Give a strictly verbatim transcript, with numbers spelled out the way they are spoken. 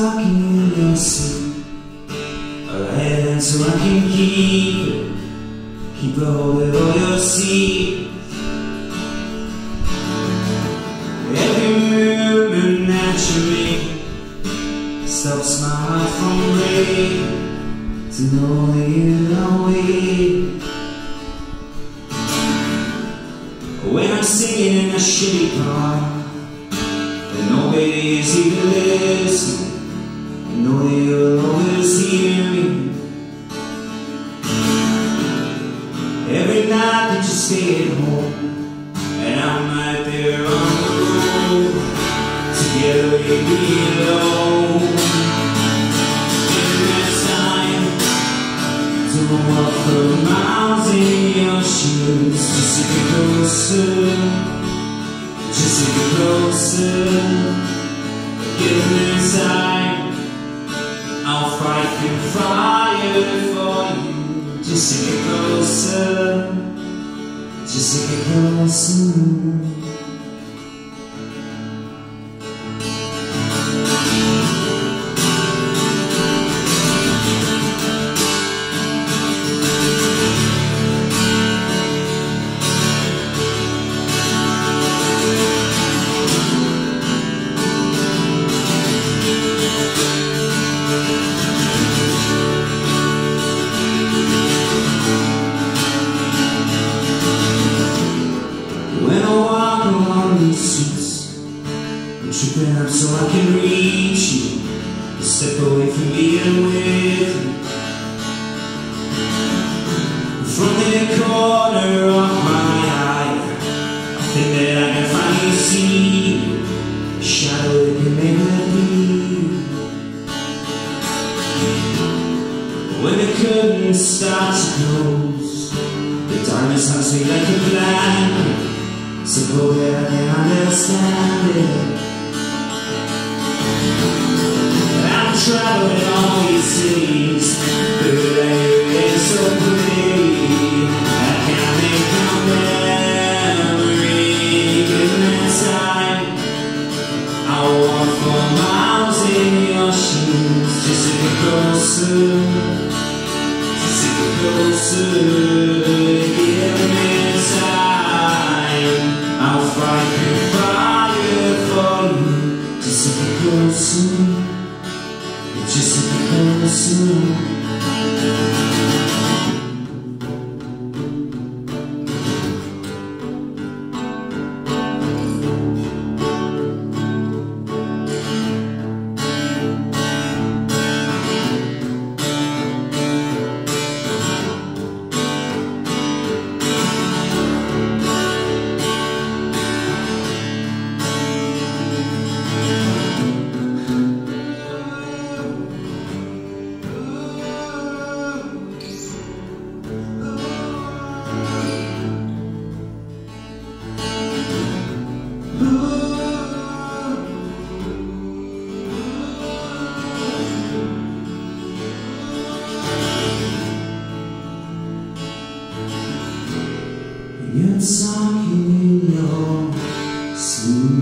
talking in your sleep. I'll have it so I can keep it, keep a hold of all your secrets. Every movement that you make stops my heart from breaking, to know that you are waiting. When I'm singing in a shitty part and nobody is even listening, I know that you'll always hear me. Every night that you stay at home and I'm right there on the road, together we be alone. It's time to walk for miles in your shoes, just to get closer, just to get closer. Give me time, I'll fight through fire for you, just to get closer, just to get closer. I'm tripping up so I can reach you, a step away from being with you. From the corner of my eye, I think that I can finally see a shadow that can make me bleed. When the curtains start to close, the darkness hunts me like a blanket, so go there I can understand it. I'm traveling all these cities, but everything's so pretty, I can't make a memory. Give me time, I'll walk for miles in your shoes, just to get closer, just to get closer. Give me time, I'll fight through fire for you, just to get closer, just to get closer. You're talking in your sleep.